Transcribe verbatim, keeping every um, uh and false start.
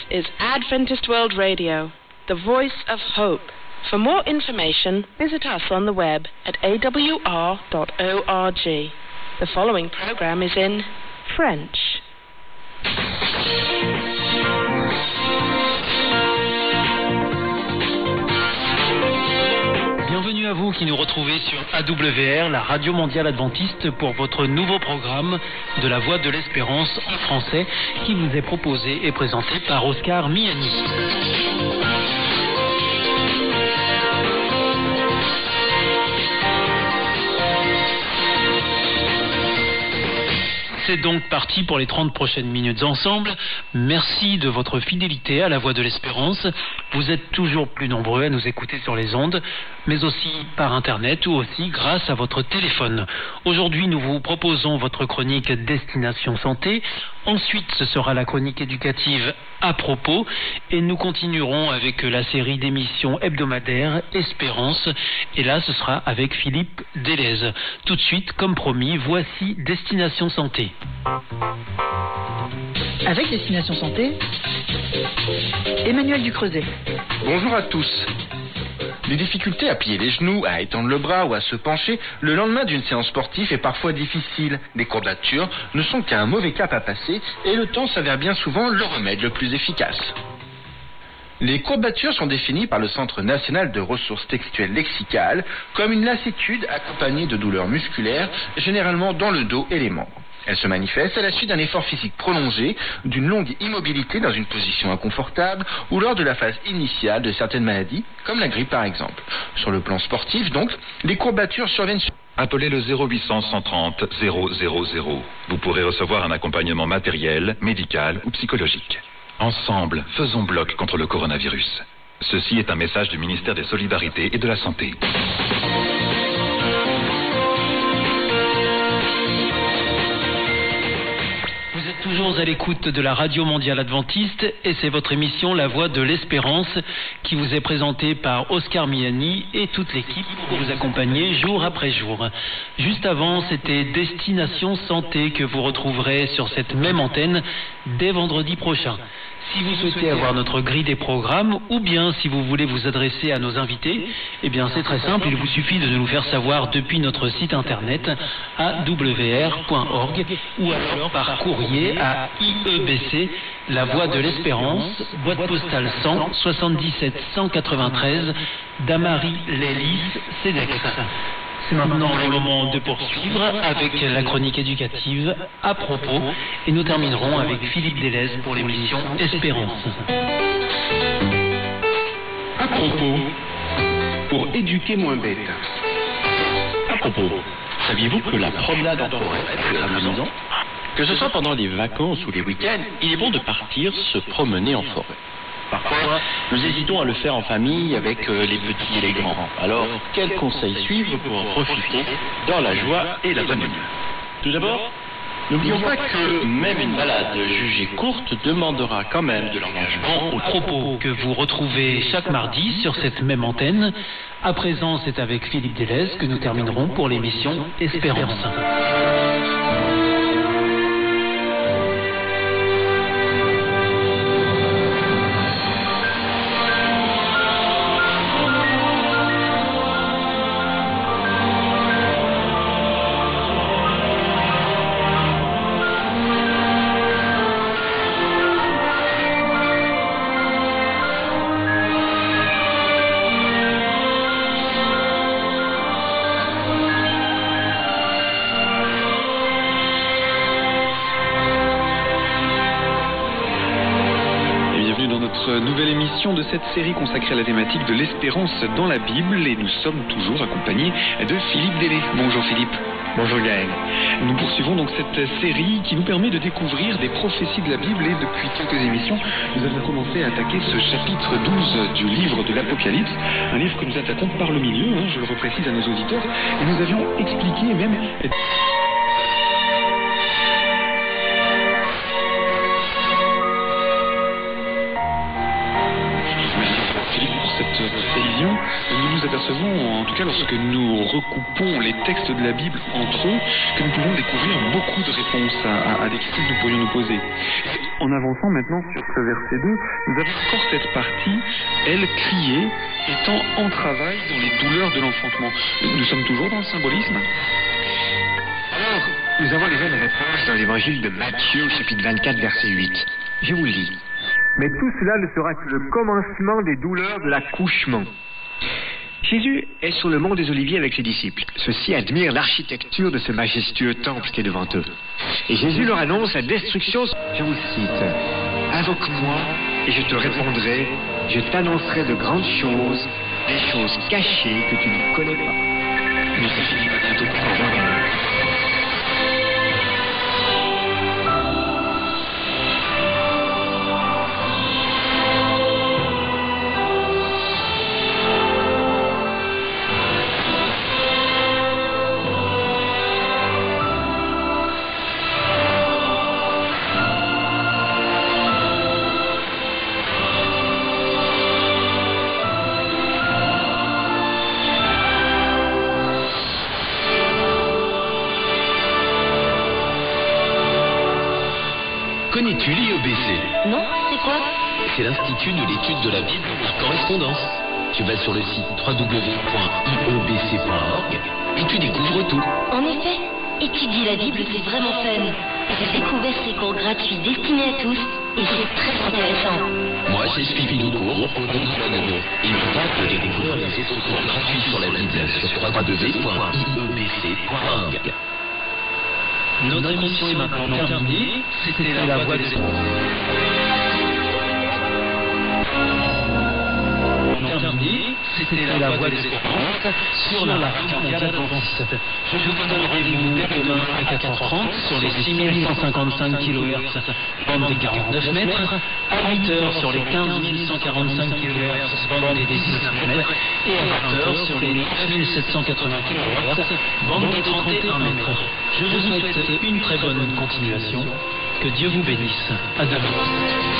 is Adventist World Radio, the voice of hope. For more information, visit us on the web at a w r dot org. The following program is in French. Bienvenue à vous qui nous retrouvez sur A W R, la radio mondiale adventiste, pour votre nouveau programme de la Voix de l'Espérance en français qui vous est proposé et présenté par Oscar Miani. C'est donc parti pour les trente prochaines minutes ensemble. Merci de votre fidélité à la Voix de l'Espérance. Vous êtes toujours plus nombreux à nous écouter sur les ondes, mais aussi par Internet ou aussi grâce à votre téléphone. Aujourd'hui, nous vous proposons votre chronique Destination Santé. Ensuite, ce sera la chronique éducative À propos. Et nous continuerons avec la série d'émissions hebdomadaires Espérance. Et là, ce sera avec Philippe Delez. Tout de suite, comme promis, voici Destination Santé. Avec Destination Santé, Emmanuel Ducreuset. Bonjour à tous. Les difficultés à plier les genoux, à étendre le bras ou à se pencher le lendemain d'une séance sportive est parfois difficile. Les courbatures ne sont qu'un mauvais cap à passer et le temps s'avère bien souvent le remède le plus efficace. Les courbatures sont définies par le Centre national de ressources textuelles lexicales comme une lassitude accompagnée de douleurs musculaires, généralement dans le dos et les membres. Elle se manifeste à la suite d'un effort physique prolongé, d'une longue immobilité dans une position inconfortable ou lors de la phase initiale de certaines maladies, comme la grippe par exemple. Sur le plan sportif donc, les courbatures surviennent sur... Appelez le zéro huit cent, cent trente, zéro zéro zéro. Vous pourrez recevoir un accompagnement matériel, médical ou psychologique. Ensemble, faisons bloc contre le coronavirus. Ceci est un message du ministère des Solidarités et de la Santé. Vous êtes toujours à l'écoute de la radio mondiale adventiste et c'est votre émission La Voix de l'Espérance qui vous est présentée par Oscar Miani et toute l'équipe pour vous accompagner jour après jour. Juste avant, c'était Destination Santé que vous retrouverez sur cette même antenne dès vendredi prochain. Si vous souhaitez avoir notre grille des programmes ou bien si vous voulez vous adresser à nos invités, eh bien c'est très simple, il vous suffit de nous faire savoir depuis notre site internet a w r point org ou alors par courrier à I E B C, La Voix de l'Espérance, boîte postale cent, soixante-dix-sept cent quatre-vingt-treize, Damary-Lélis, Cedex. C'est maintenant le moment de poursuivre avec la chronique éducative À propos et nous terminerons avec Philippe Delez pour l'émission Espérance. À propos, pour éduquer moins bête. À propos, saviez-vous que la promenade en forêt est amusant ? Que ce soit pendant les vacances ou les week-ends, il est bon de partir se promener en forêt. Parfois, nous hésitons à le faire en famille avec euh, les petits et les grands. Alors, quels conseils suivre pour en profiter dans la joie et la bonne humeur ? Tout d'abord, n'oublions pas que même une balade jugée courte demandera quand même de l'engagement Au propos que vous retrouvez chaque mardi sur cette même antenne. À présent, c'est avec Philippe Delez que nous terminerons pour l'émission Espérance. Nouvelle émission de cette série consacrée à la thématique de l'espérance dans la Bible et nous sommes toujours accompagnés de Philippe Delez. Bonjour Philippe. Bonjour Gaël. Nous poursuivons donc cette série qui nous permet de découvrir des prophéties de la Bible et depuis quelques émissions, nous avons commencé à attaquer ce chapitre douze du livre de l'Apocalypse, un livre que nous attaquons par le milieu, hein, je le reprécise à nos auditeurs, et nous avions expliqué et même... Nous nous apercevons, en tout cas lorsque nous recoupons les textes de la Bible entre eux, que nous pouvons découvrir beaucoup de réponses à, à, à des questions que nous pourrions nous poser. En avançant maintenant sur ce verset deux, nous avons encore cette partie, elle criait, étant en travail dans les douleurs de l'enfantement. Nous sommes toujours dans le symbolisme. Alors, nous avons les mêmes réponses dans l'évangile de Matthieu, chapitre vingt-quatre, verset huit. Je vous le lis. Mais tout cela ne sera que le commencement des douleurs de l'accouchement. Jésus est sur le mont des Oliviers avec ses disciples. Ceux-ci admirent l'architecture de ce majestueux temple qui est devant eux. Et Jésus leur annonce la destruction. Je vous cite. « Invoque-moi et je te répondrai, je t'annoncerai de grandes choses, des choses cachées que tu ne connais pas. » Mais ça finit pas bientôt pour revoir dans le monde. Connais-tu l'I E B C? Non, c'est quoi? C'est l'Institut de l'étude de la Bible par correspondance. Tu vas sur le site w w w point i e b c point org et tu découvres tout. En effet, étudier la Bible, c'est vraiment fun. J'ai découvert ces cours gratuits destinés à tous et c'est très intéressant. Moi, j'ai suivi nos cours au nom de l'anneau. Il me tente de découvrir les autres cours gratuits sur la Bible sur w w w point i e b c point org. Notre émission est maintenant terminée. C'était la voix des terminée. C'était la voix des espérances sur la radio mondiale adventiste. Je vous donne rendez-vous demain à quatre heures trente sur les six mille cent cinquante-cinq kilohertz, bande des quarante-neuf mètres, à huit heures sur les quinze mille cent quarante-cinq kilohertz, bande des dix-neuf mètres, et à vingt heures sur les neuf mille sept cent quatre-vingts kilohertz, bande des trente et un mètres. Je vous souhaite une très bonne continuation. Que Dieu vous bénisse. À demain.